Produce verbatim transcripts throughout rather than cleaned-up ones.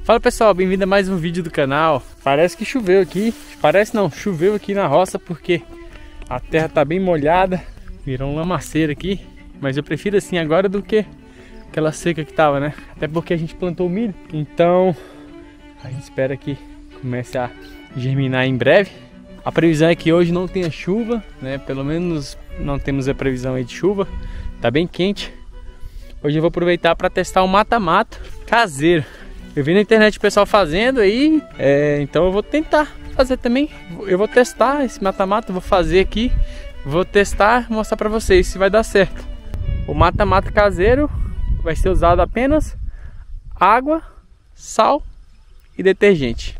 Fala pessoal, bem-vindo a mais um vídeo do canal. Parece que choveu aqui, parece não, choveu aqui na roça porque a terra tá bem molhada, virou um lamaceiro aqui. Mas eu prefiro assim agora do que aquela seca que tava, né? Até porque a gente plantou milho, então a gente espera que comece a germinar em breve. A previsão é que hoje não tenha chuva, né? Pelo menos não temos a previsão aí de chuva, tá bem quente. Hoje eu vou aproveitar para testar um mata-mata caseiro. Eu vi na internet o pessoal fazendo aí, é, então eu vou tentar fazer também. Eu vou testar esse mata-mata, vou fazer aqui, vou testar, mostrar para vocês se vai dar certo. O mata-mata caseiro vai ser usado apenas água, sal e detergente.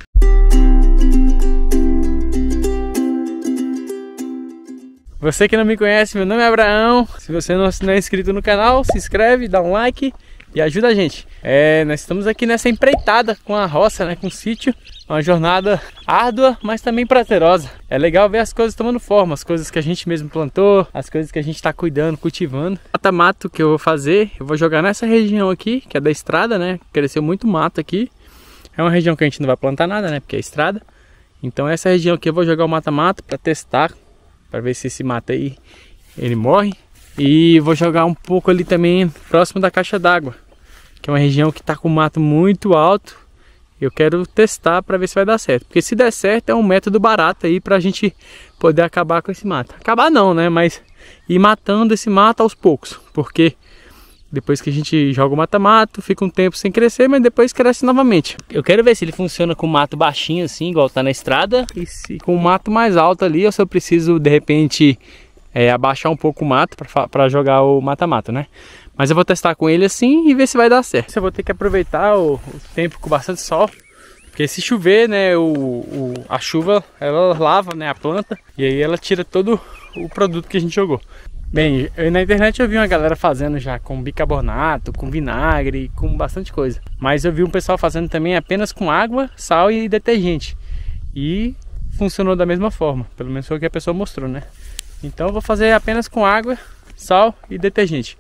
Você que não me conhece, meu nome é Abraão. Se você não é inscrito no canal, se inscreve, dá um like e ajuda a gente. É, nós estamos aqui nessa empreitada com a roça, né, com o sítio. Uma jornada árdua, mas também prazerosa. É legal ver as coisas tomando forma, as coisas que a gente mesmo plantou, as coisas que a gente está cuidando, cultivando. O mata-mato que eu vou fazer, eu vou jogar nessa região aqui, que é da estrada, né? Cresceu muito mato aqui. É uma região que a gente não vai plantar nada, né? Porque é estrada. Então essa região aqui eu vou jogar o mata-mato para testar, para ver se esse mato aí ele morre. E vou jogar um pouco ali também próximo da caixa d'água, que é uma região que está com o mato muito alto. Eu quero testar para ver se vai dar certo, porque se der certo é um método barato aí para a gente poder acabar com esse mato. Acabar não, né? Mas ir matando esse mato aos poucos, porque depois que a gente joga o mata-mato, fica um tempo sem crescer, mas depois cresce novamente. Eu quero ver se ele funciona com mato baixinho assim, igual tá na estrada, e se com o mato mais alto ali, ou se eu preciso de repente é, abaixar um pouco o mato para jogar o mata-mato, né? Mas eu vou testar com ele assim e ver se vai dar certo. Eu vou ter que aproveitar o, o tempo com bastante sol, porque se chover, né, o, o, a chuva ela lava, né, a planta, e aí ela tira todo o produto que a gente jogou. Bem, eu, na internet eu vi uma galera fazendo já com bicarbonato, com vinagre, com bastante coisa. Mas eu vi um pessoal fazendo também apenas com água, sal e detergente. E funcionou da mesma forma, pelo menos foi o que a pessoa mostrou, né? Então eu vou fazer apenas com água, sal e detergente.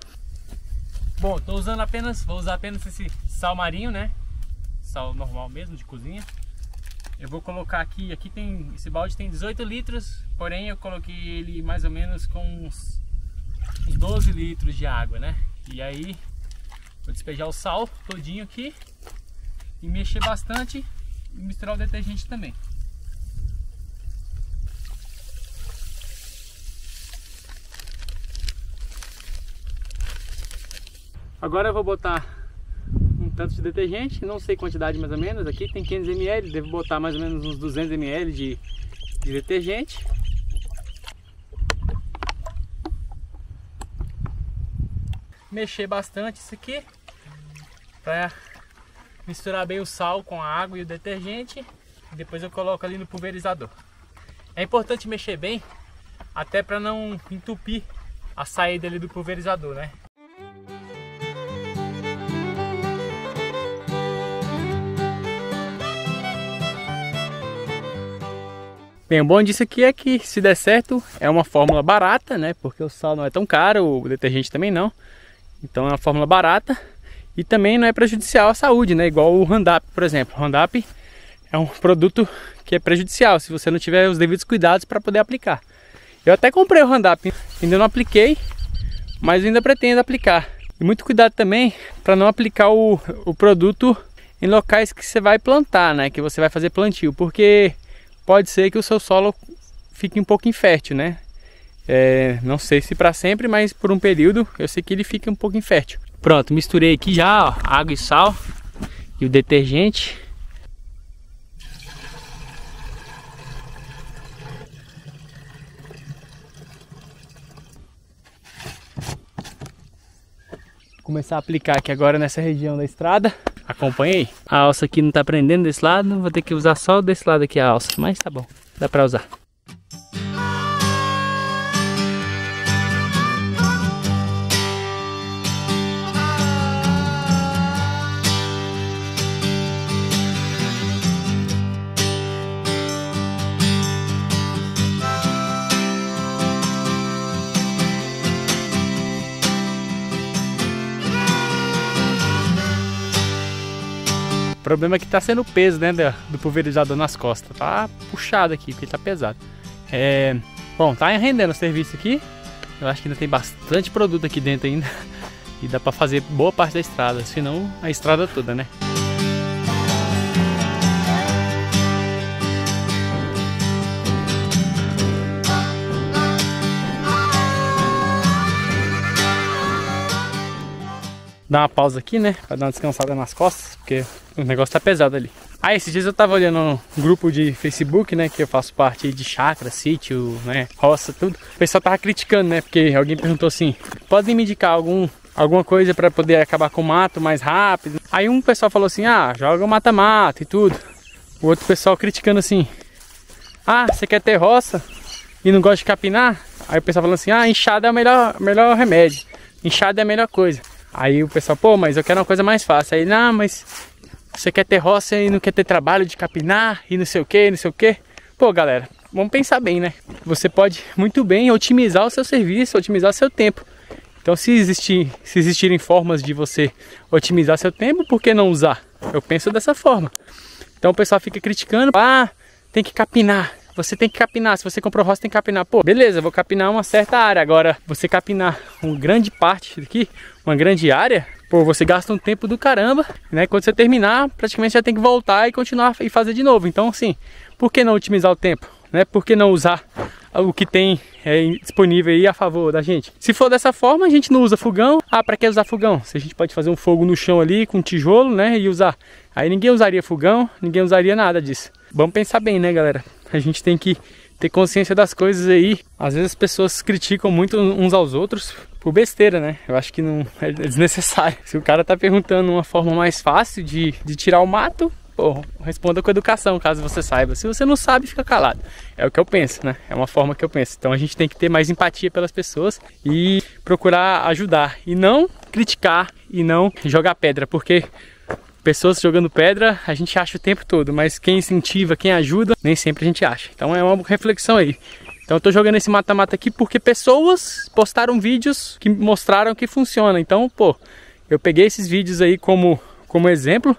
Bom, tô usando apenas, vou usar apenas esse sal marinho, né? Sal normal mesmo, de cozinha. Eu vou colocar aqui, aqui tem, esse balde tem dezoito litros, porém eu coloquei ele mais ou menos com uns, uns doze litros de água, né? E aí, vou despejar o sal todinho aqui e mexer bastante e misturar o detergente também. Agora eu vou botar um tanto de detergente, não sei quantidade mais ou menos, aqui tem quinhentos mililitros, devo botar mais ou menos uns duzentos mililitros de, de detergente. Mexer bastante isso aqui, para misturar bem o sal com a água e o detergente, e depois eu coloco ali no pulverizador. É importante mexer bem, até para não entupir a saída ali do pulverizador, né? Bem, o bom disso aqui é que se der certo é uma fórmula barata, né? Porque o sal não é tão caro, o detergente também não. Então é uma fórmula barata e também não é prejudicial à saúde, né? Igual o Roundup, por exemplo. O Roundup é um produto que é prejudicial se você não tiver os devidos cuidados para poder aplicar. Eu até comprei o Roundup, ainda não apliquei, mas ainda pretendo aplicar. E muito cuidado também para não aplicar o, o produto em locais que você vai plantar, né? Que você vai fazer plantio, porque pode ser que o seu solo fique um pouco infértil, né? É, não sei se para sempre, mas por um período eu sei que ele fica um pouco infértil. Pronto, misturei aqui já, ó, água e sal e o detergente. Vou começar a aplicar aqui agora nessa região da estrada. Acompanha aí. A alça aqui não tá prendendo desse lado, vou ter que usar só desse lado aqui a alça, mas tá bom, dá pra usar. problema é que tá sendo o peso, né, do pulverizador nas costas. Tá puxado aqui, porque tá pesado. É... Bom, tá rendendo o serviço aqui. Eu acho que ainda tem bastante produto aqui dentro ainda. E dá pra fazer boa parte da estrada, se não a estrada toda, né? Dar uma pausa aqui, né? Pra dar uma descansada nas costas, porque o negócio tá pesado ali. Ah, esses dias eu tava olhando um grupo de Facebook, né? Que eu faço parte de chácara, sítio, né? Roça, tudo. O pessoal tava criticando, né? Porque alguém perguntou assim: podem me indicar algum, alguma coisa pra poder acabar com o mato mais rápido? Aí um pessoal falou assim: ah, joga o mata-mata e tudo. O outro pessoal criticando assim: ah, você quer ter roça e não gosta de capinar? Aí o pessoal falando assim: ah, enxada é o melhor, melhor remédio. Enxada é a melhor coisa. Aí o pessoal, pô, mas eu quero uma coisa mais fácil. Aí, não, mas você quer ter roça e não quer ter trabalho de capinar e não sei o que, não sei o que. Pô, galera, vamos pensar bem, né? Você pode muito bem otimizar o seu serviço, otimizar o seu tempo. Então, se, existir, se existirem formas de você otimizar seu tempo, por que não usar? Eu penso dessa forma. Então, o pessoal fica criticando, ah, tem que capinar. Você tem que capinar, se você comprou roça tem que capinar. Pô, beleza, vou capinar uma certa área. Agora, você capinar uma grande parte daqui, uma grande área, pô, você gasta um tempo do caramba, né? Quando você terminar, praticamente já tem que voltar e continuar e fazer de novo. Então, assim, por que não otimizar o tempo? Né? Por que não usar o que tem é, disponível aí a favor da gente? Se for dessa forma, a gente não usa fogão. Ah, pra que usar fogão? Se a gente pode fazer um fogo no chão ali com tijolo, né? E usar. Aí ninguém usaria fogão, ninguém usaria nada disso. Vamos pensar bem, né, galera? A gente tem que ter consciência das coisas aí. Às vezes as pessoas criticam muito uns aos outros por besteira, né? Eu acho que não é desnecessário. Se o cara tá perguntando uma forma mais fácil de, de tirar o mato, pô, responda com educação, caso você saiba. Se você não sabe, fica calado. É o que eu penso, né? É uma forma que eu penso. Então a gente tem que ter mais empatia pelas pessoas e procurar ajudar. E não criticar e não jogar pedra, porque pessoas jogando pedra a gente acha o tempo todo, mas quem incentiva, quem ajuda, nem sempre a gente acha. Então é uma reflexão aí. Então eu tô jogando esse mata-mata aqui porque pessoas postaram vídeos que mostraram que funciona. Então, pô, eu peguei esses vídeos aí como, como exemplo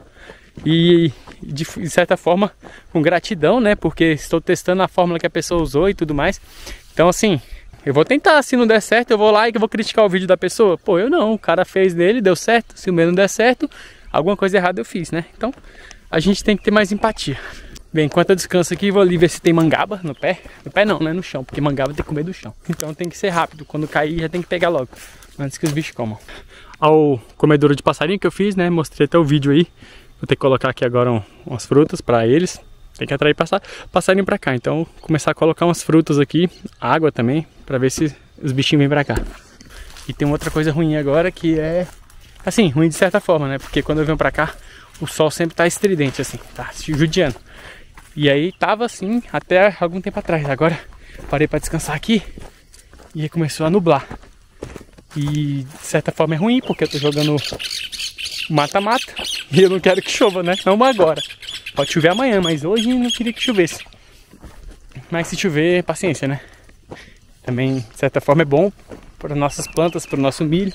e de, de certa forma com gratidão, né? Porque estou testando a fórmula que a pessoa usou e tudo mais. Então, assim, eu vou tentar, se não der certo, eu vou lá e vou criticar o vídeo da pessoa. Pô, eu não, o cara fez dele, deu certo. Se o meu não der certo, alguma coisa errada eu fiz, né? Então, a gente tem que ter mais empatia. Bem, enquanto eu descanso aqui, vou ali ver se tem mangaba no pé. No pé não, né? No chão, porque mangaba tem que comer do chão. Então tem que ser rápido. Quando cair, já tem que pegar logo, antes que os bichos comam. Ao comedouro de passarinho que eu fiz, né? Mostrei até o vídeo aí. Vou ter que colocar aqui agora um, umas frutas para eles. Tem que atrair passarinho para cá. Então, vou começar a colocar umas frutas aqui. Água também, para ver se os bichinhos vêm para cá. E tem outra coisa ruim agora que é... Assim, ruim de certa forma, né? Porque quando eu venho pra cá, o sol sempre tá estridente, assim, tá judiando. E aí tava assim até algum tempo atrás. Agora parei pra descansar aqui e começou a nublar. E de certa forma é ruim, porque eu tô jogando mata-mata e eu não quero que chova, né? Não agora. Pode chover amanhã, mas hoje não queria que chovesse. Mas se chover, paciência, né? Também, de certa forma, é bom para nossas plantas, para o nosso milho.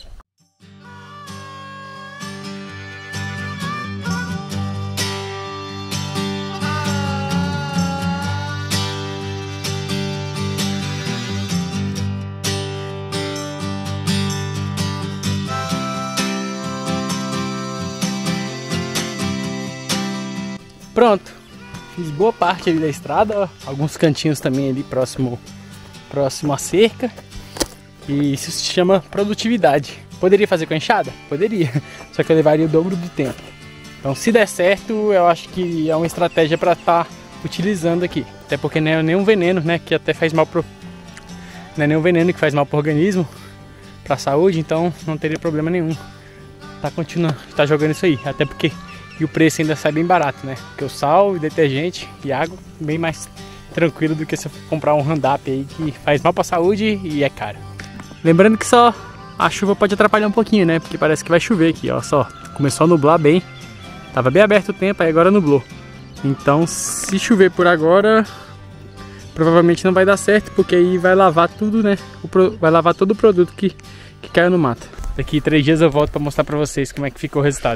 Pronto, fiz boa parte ali da estrada, ó, alguns cantinhos também ali próximo, próximo à cerca. E isso se chama produtividade. Poderia fazer com a enxada? Poderia, só que eu levaria o dobro do tempo. Então, se der certo, eu acho que é uma estratégia para estar tá utilizando aqui. Até porque não é nenhum veneno, né, que até faz mal pro... Não é nenhum veneno que faz mal pro organismo, pra saúde, então não teria problema nenhum. Tá continuando, tá jogando isso aí, até porque... E o preço ainda sai bem barato, né? Porque o sal, o detergente e água bem mais tranquilo do que se eu comprar um Roundup aí que faz mal pra saúde e é caro. Lembrando que só a chuva pode atrapalhar um pouquinho, né? Porque parece que vai chover aqui, ó. Só começou a nublar bem. Tava bem aberto o tempo, aí agora nublou. Então, se chover por agora, provavelmente não vai dar certo, porque aí vai lavar tudo, né? O pro... Vai lavar todo o produto que, que caiu no mato. Daqui três dias eu volto pra mostrar pra vocês como é que ficou o resultado.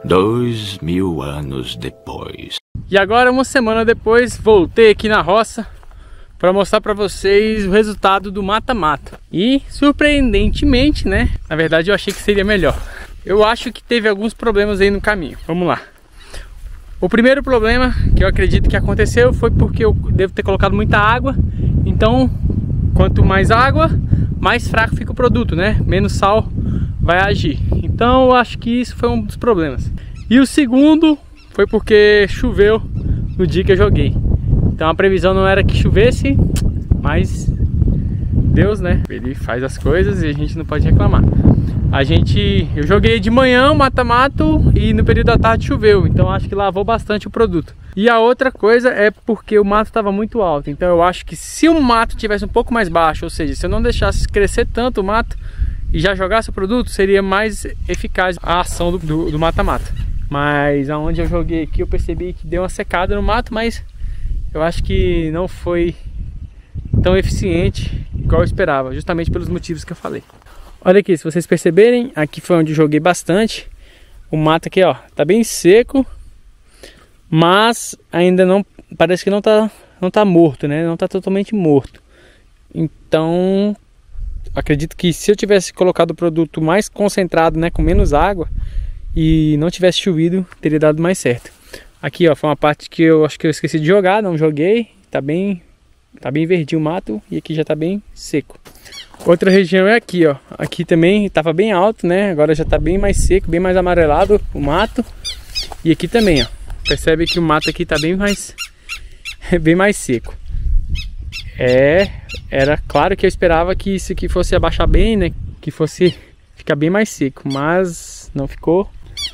Dois mil anos depois. E agora, uma semana depois, voltei aqui na roça para mostrar para vocês o resultado do mata-mata. E, surpreendentemente, né? Na verdade, eu achei que seria melhor. Eu acho que teve alguns problemas aí no caminho. Vamos lá. O primeiro problema que eu acredito que aconteceu foi porque eu devo ter colocado muita água. Então, quanto mais água, mais fraco fica o produto, né? Menos sal vai agir. Então, eu acho que isso foi um dos problemas. E o segundo foi porque choveu no dia que eu joguei. Então a previsão não era que chovesse, mas Deus, né? Ele faz as coisas e a gente não pode reclamar. A gente, eu joguei de manhã o mata-mato e no período da tarde choveu, então acho que lavou bastante o produto. E a outra coisa é porque o mato estava muito alto, então eu acho que se o mato tivesse um pouco mais baixo, ou seja, se eu não deixasse crescer tanto o mato e já jogasse o produto, seria mais eficaz a ação do mata-mata. Mas aonde eu joguei aqui eu percebi que deu uma secada no mato, mas eu acho que não foi tão eficiente igual eu esperava, justamente pelos motivos que eu falei. Olha aqui, se vocês perceberem, aqui foi onde eu joguei bastante. O mato aqui, ó, tá bem seco, mas ainda não, parece que não tá, não tá morto, né? Não tá totalmente morto. Então, acredito que se eu tivesse colocado o produto mais concentrado, né, com menos água, e não tivesse chovido, teria dado mais certo. Aqui, ó, foi uma parte que eu acho que eu esqueci de jogar, não joguei. Tá bem, tá bem verdinho o mato e aqui já tá bem seco. Outra região é aqui, ó. Aqui também tava bem alto, né? Agora já tá bem mais seco, bem mais amarelado o mato. E aqui também, ó. Percebe que o mato aqui tá bem mais, bem mais seco. É, era claro que eu esperava que isso aqui fosse abaixar bem, né? Que fosse ficar bem mais seco, mas não ficou.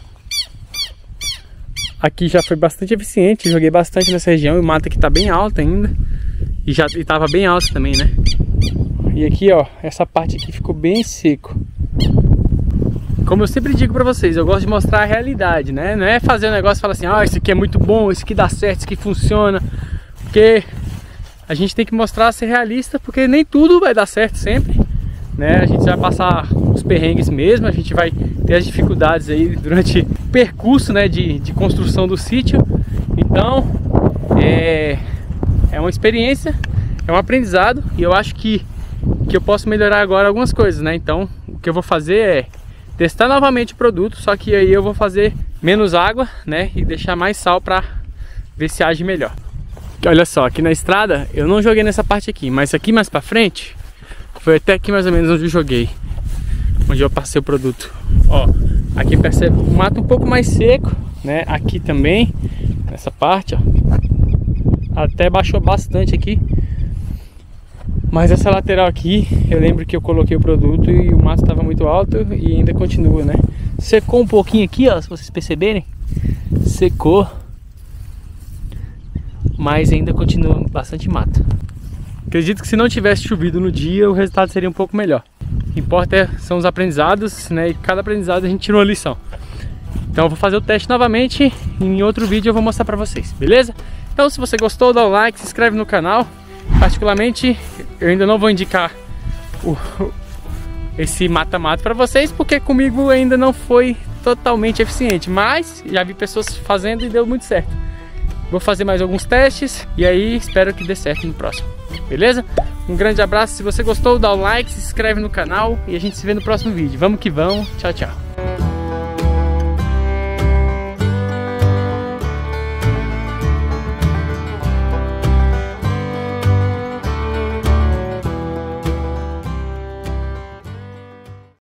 Aqui já foi bastante eficiente, joguei bastante nessa região e o mato aqui tá bem alto ainda. E já e tava bem alto também, né? E aqui, ó, essa parte aqui ficou bem seco. Como eu sempre digo pra vocês, eu gosto de mostrar a realidade, né? Não é fazer um negócio e falar assim, ah, isso aqui é muito bom, isso aqui dá certo, isso aqui funciona. Porque a gente tem que mostrar, ser realista, porque nem tudo vai dar certo sempre, né? A gente vai passar os perrengues mesmo, a gente vai ter as dificuldades aí durante o percurso, né, de, de construção do sítio. Então, é, é uma experiência, é um aprendizado e eu acho que, que eu posso melhorar agora algumas coisas, né? Então, o que eu vou fazer é testar novamente o produto, só que aí eu vou fazer menos água, né, e deixar mais sal para ver se age melhor. Olha só, aqui na estrada eu não joguei nessa parte aqui, mas aqui mais para frente foi até aqui mais ou menos onde eu joguei, onde eu passei o produto. Ó, aqui percebe o mato um pouco mais seco, né? Aqui também, nessa parte, ó, até baixou bastante aqui. Mas essa lateral aqui, eu lembro que eu coloquei o produto e o mato estava muito alto e ainda continua, né? Secou um pouquinho aqui, ó, se vocês perceberem. Secou. Mas ainda continua bastante mato. Acredito que se não tivesse chovido no dia, o resultado seria um pouco melhor. O que importa é, são os aprendizados, né? E cada aprendizado a gente tira uma lição. Então eu vou fazer o teste novamente e em outro vídeo eu vou mostrar pra vocês, beleza? Então se você gostou, dá um like, se inscreve no canal. Particularmente, eu ainda não vou indicar o, esse mata-mata para vocês, porque comigo ainda não foi totalmente eficiente, mas já vi pessoas fazendo e deu muito certo. Vou fazer mais alguns testes e aí espero que dê certo no próximo, beleza? Um grande abraço, se você gostou, dá o like, se inscreve no canal e a gente se vê no próximo vídeo. Vamos que vamos, tchau, tchau.